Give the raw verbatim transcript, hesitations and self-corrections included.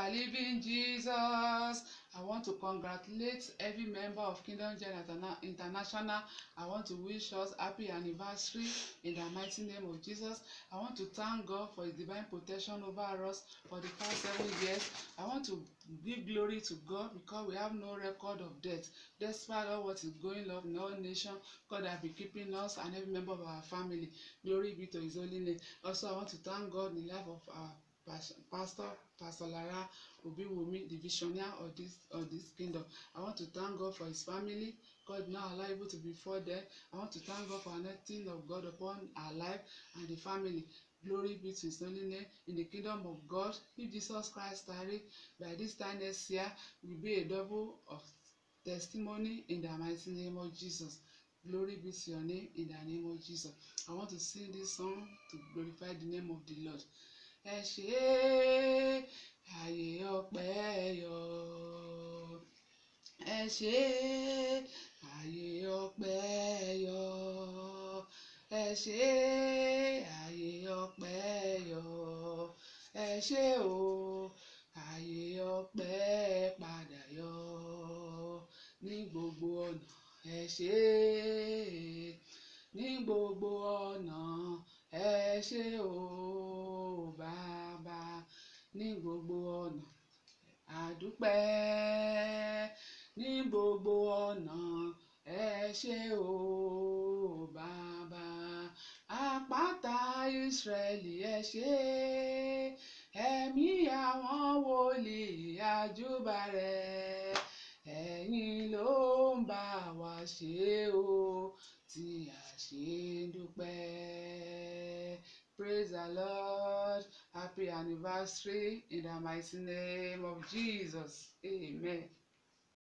the living Jesus. I want to congratulate every member of Kingdom Gen International. I want to wish us happy anniversary in the mighty name of Jesus. I want to thank God for His divine protection over us for the past seven years. I want to give glory to God because we have no record of death. Despite all what is going on in our nation, God has been keeping us and every member of our family. Glory be to His holy name. Also, I want to thank God in the life of our Pastor, Pastor Lara Obiwumi, the visionary of this of this kingdom. I want to thank God for his family. God now allowable to be before them. I want to thank God for anointing of God upon our life and the family. Glory be to His holy name. In the kingdom of God, if Jesus Christ tarry, by this time next year will be a double of testimony in the mighty name of Jesus. Glory be to your name in the name of Jesus. I want to sing this song to glorify the name of the Lord. Ẹ ṣé ayé ọpẹ́ yọ, ẹ ṣé ayé ọpẹ́ yọ, ẹ ṣé ayé ọpẹ́ yọ, ẹ ṣé o ayé ọpẹ́ padà yọ ní gbogbo ọ̀nà, ẹ ṣé ní gbogbo ọ̀nà, ẹ ṣé o bàbá ní gbogbo ọ̀nà, àdúpẹ́ ní gbogbo ọ̀nà, ẹ ṣé o bàbá àpáta Ísírẹ́lì, ẹ ṣé ẹ̀mí àwọn wòlíì àjúbà rẹ̀, ẹ̀yin ló ń bá wa ṣe o tí a ṣe ń dúpẹ́. Praise the Lord. Happy anniversary in the mighty name of Jesus. Amen.